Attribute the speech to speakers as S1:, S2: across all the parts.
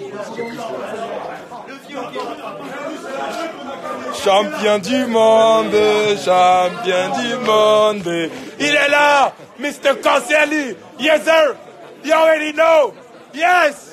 S1: Champion du monde, champion du monde. Il est là, Mr. Cancelli. Yes, sir. You already know. Yes.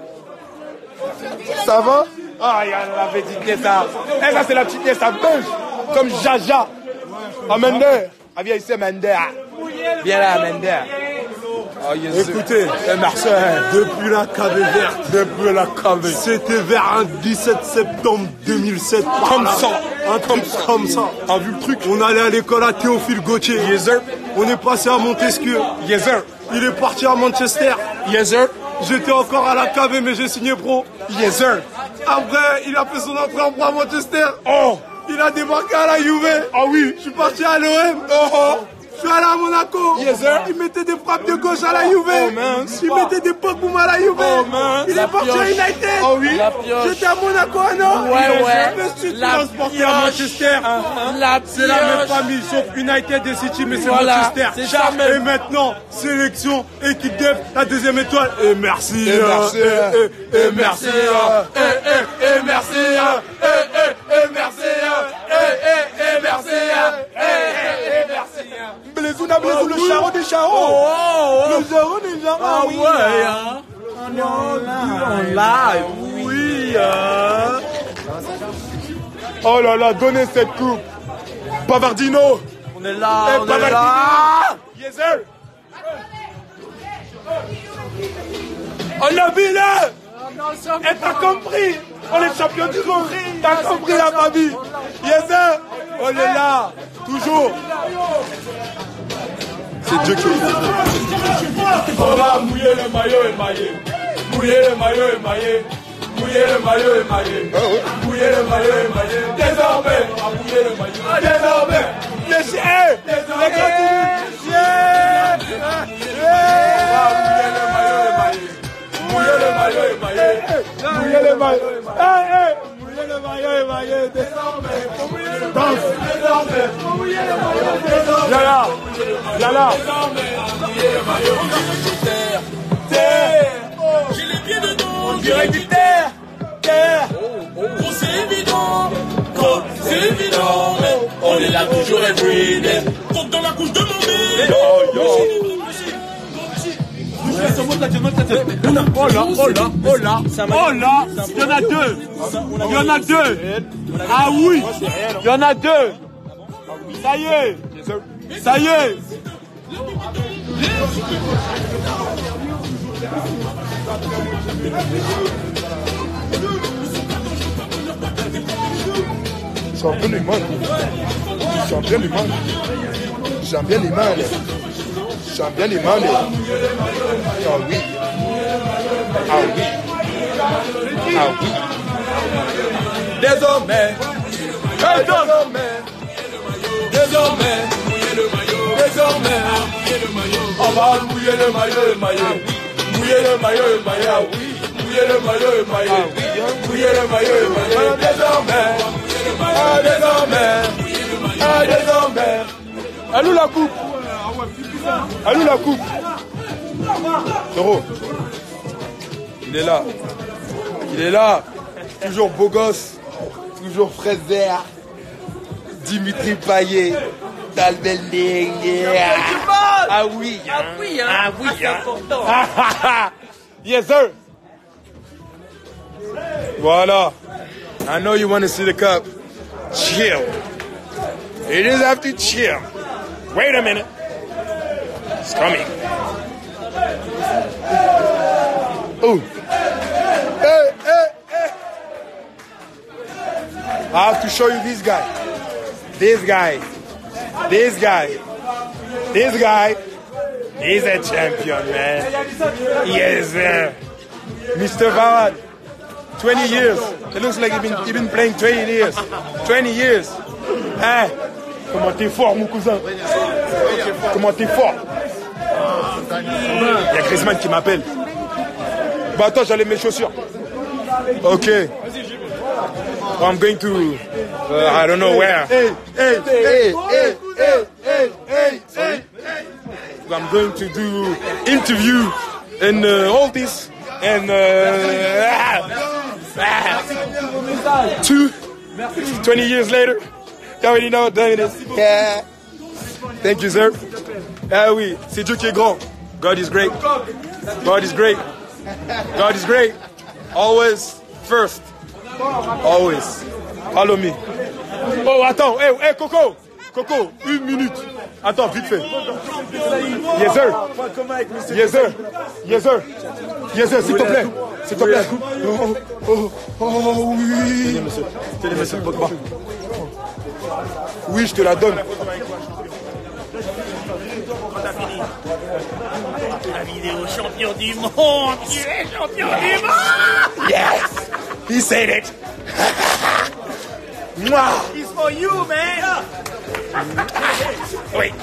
S1: Ça va? Ah, il y a la petite Nessa. Eh, ça, c'est la petite Nessa belge. Comme Jaja. Amender. Ah, viens ici, Amender. Viens là, Amender. Oh, yes,
S2: écoutez,
S1: Marcel,
S2: depuis la KV verte,
S1: depuis la KV,
S2: c'était vers un 17 septembre 2007.
S1: Comme ça,
S2: un truc comme ça.
S1: T'as vu le truc?
S2: On allait à l'école à Théophile Gautier.
S1: Yes, sir.
S2: On est passé à Montesquieu.
S1: Yes, sir.
S2: Il est parti à Manchester.
S1: Yes, sir.
S2: J'étais encore à la KV, mais j'ai signé pro.
S1: Yes, sir.
S2: Après, il a fait son entrée en pro à Manchester.
S1: Oh.
S2: Il a débarqué à la Juve.
S1: Ah oui.
S2: Je suis parti à l'OM.
S1: Oh.
S2: Je suis allé à Monaco.
S1: Yes, sir.
S2: Il mettait des frappes de gauche à la Juve.
S1: Oh, man.
S2: Il mettait des pocs à la Juve.
S1: Oh, man.
S2: Il est parti à United.
S1: Oh oui.
S2: J'étais à Monaco un an.
S3: Ouais.
S2: Je suis transporté à Manchester. C'est la même famille, sauf United et City, mais c'est Manchester. Et maintenant, sélection, équipe def, la deuxième étoile. Et merci.
S1: Et merci.
S2: Et merci.
S1: Et merci. Et merci. Et merci. Blaisou n'a blaisou, le charron des charros. Le charron des charros.
S3: Ah ouais, on est en live. Oui.
S1: Oh là là, donnez cette coupe. Bavardino.
S3: On est là, on est
S1: Bavardino.
S3: là.
S1: Yes, sir. On a vu là. Et t'as compris. On est champion du monde. T'as compris la famille. Yes, sir. On est là. Toujours. C'est Dieu qui est. On va mouiller le maillot émaillé. Mouiller le maillot émaillé. Mouiller le maillot émaillé. Mouiller le maillot émaillé. Désormais, on va mouiller le maillot. Désormais. Désormais. Mouiller le maillot émaillé. Mouiller le maillot émaillé. Mouiller le maillot émaillé. Désormais. Danse. Désormais. Mouiller le maillot. Désormais. Yala. Terre.
S4: J'ai les pieds dedans.
S1: On dirait du terre. Terre.
S4: Gros, c'est évident. Gros, c'est évident. Mais on est là toujours everyday. Compte dans la couche de mon bébé.
S3: Oh là, il y en a deux. Il y en a deux. Ah oui, il y en a deux. Ça y est. Ça y est.
S1: Champion du monde. Champion du monde. Champion du monde. Champion du monde. Ah oui. Ah oui. Ah oui. Désormais. Désormais. Désormais. On va mouiller le maillot émaillé. Mouiller le maillot émaillé. Ah oui. Mouiller le maillot émaillé. Mouiller le maillot émaillé. Désormais. Ah désormais. Ah désormais. Allô la coupe. Allô la coupe. Toro. Il est là. Il est là. Toujours beau gosse. Toujours fraiseur. Dimitri Payet. Dalbelling. Ah oui.
S3: Ah oui, hein.
S1: Ah oui.
S3: C'est important.
S1: Yes sir. Voilà. I know you want to see the cup. Chill. You just have to chill. Wait a minute. It's coming. Oh. Hey, hey, hey. I have to show you this guy. This guy. This guy. This guy. He's a champion, man. Yes, sir. Mr. Varad. 20 years. It looks like you've been playing 20 years. 20 years. Hein? Comment t'es fort, mon cousin? Comment t'es fort? Il y a Griezmann qui m'appelle. Bah attends, j'allais mes chaussures. Ok. I'm going to... I don't know where. Sorry. I'm going to do interview and all this. And 20 years later. You already know what time it is. Yeah. Thank you, sir. Ah oui, c'est Dieu qui est grand. God is great. God is great. God is great. Always first. Always. Follow me. Oh, attends. Hey, Coco. Coco, 1 minute. Attends, vite fait. Yes, sir. Yes, sir. Yes, sir. Yes, sir, s'il te plaît. S'il te plaît. Oh, oui. Tenez, monsieur Pogba. Oui, je te la donne.
S4: La vidéo champion du monde. Tu es champion du monde.
S1: Yes. He said it. Moi.
S4: It's for you, man.
S1: Oui.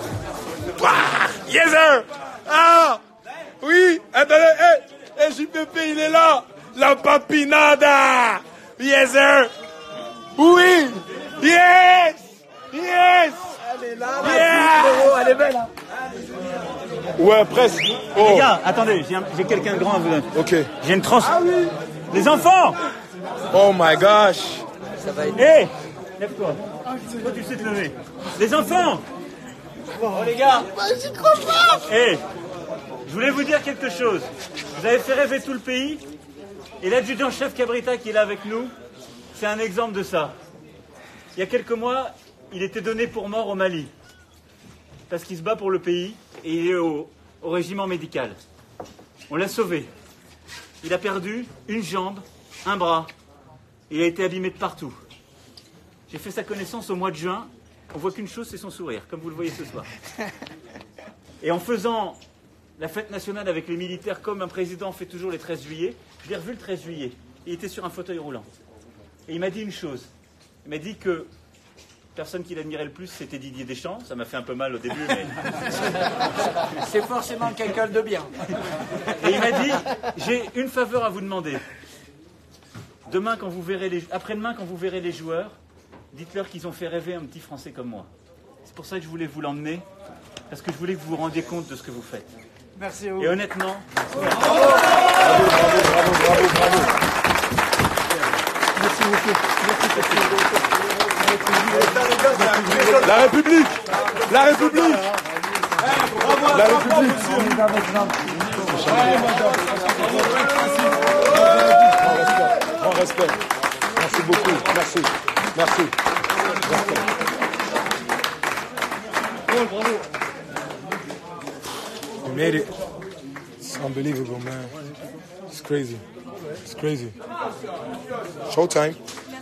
S1: Yes, sir. Ah. Oui. Attendez. Hey, JPP, il est là. La papinada. Yes, sir. Oui. Yes. Yes.
S5: Elle est là,
S1: Yeah.
S5: elle est belle. Hein.
S1: Ouais, presque. Oh.
S5: Les gars, attendez, j'ai quelqu'un de grand à vous donner.
S1: Ok.
S5: J'ai une trans. Les enfants.
S1: Oh my gosh.
S5: Hé, lève-toi. Toi, tu sais te lever. Les enfants. Oh, les gars. J'y crois pas. Hé, je voulais vous dire quelque chose. Vous avez fait rêver tout le pays. Et l'adjudant-chef Cabrita qui est là avec nous, c'est un exemple de ça. Il y a quelques mois, il était donné pour mort au Mali. Parce qu'il se bat pour le pays et il est au régiment médical. On l'a sauvé. Il a perdu une jambe, un bras. Il a été abîmé de partout. J'ai fait sa connaissance au mois de juin. On voit qu'une chose, c'est son sourire, comme vous le voyez ce soir. Et en faisant la fête nationale avec les militaires, comme un président fait toujours les 13 juillet, je l'ai revu le 13 juillet. Il était sur un fauteuil roulant. Et il m'a dit une chose. Il m'a dit que la personne qu'il admirait le plus, c'était Didier Deschamps. Ça m'a fait un peu mal au début, mais...
S6: C'est forcément quelqu'un de bien.
S5: Et il m'a dit, j'ai une faveur à vous demander. Demain, quand vous verrez après-demain, quand vous verrez les joueurs, dites-leur qu'ils ont fait rêver un petit Français comme moi. C'est pour ça que je voulais vous l'emmener, parce que je voulais que vous vous rendiez compte de ce que vous faites.
S6: Merci à vous.
S5: Et honnêtement...
S1: Bravo.
S6: Merci beaucoup.
S1: La République. La République. La République. Grand respect. Merci beaucoup. Merci. Merci. You made it. It's unbelievable, man. It's crazy. It's crazy. Showtime.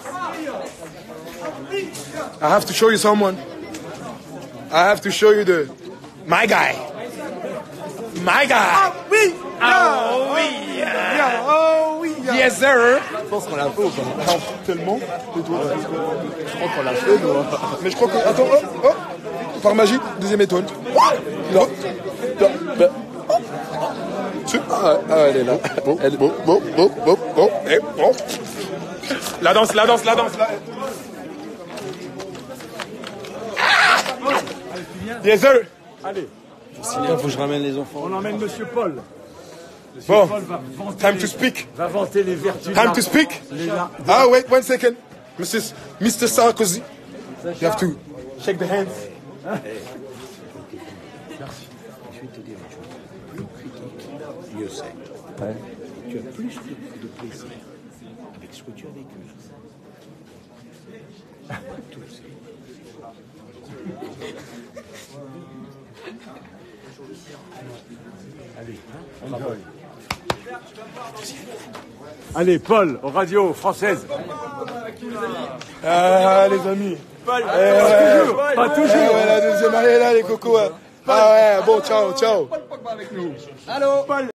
S1: I have to show you someone. I have to show you my guy. My guy.
S2: Oui.
S1: Oh oui.
S2: Oh oui.
S1: Yes, sir.
S2: Je pense qu'on l'a fait ou pas?
S1: Non, tellement.
S2: Je crois qu'on l'a fait, nous.
S1: Mais je crois que... Attends, par magie, deuxième étoile. Non.
S2: Elle est là. Bon.
S1: La danse. Yes, sir.
S2: Allez.
S6: Il faut que je ramène les enfants.
S2: On emmène Monsieur Paul.
S1: Bon,
S2: Paul va vanter
S1: time to speak.
S2: va vanter les vertus.
S1: Time to speak. Ah, wait 1 second. Mr. Sarkozy. You have to shake the hands.
S6: Je vais te dire une chose. Plus critique, mieux c'est. Ouais. Tu as plus de plaisir avec ce que tu as vécu. Tous.
S2: Allez, Allez, Paul, aux radios françaises.
S1: Ah, les amis.
S2: Paul,
S1: Pas toujours. Ouais, la deuxième année là, les cocos. Ah ouais, bon, ciao.
S6: Allô, Paul.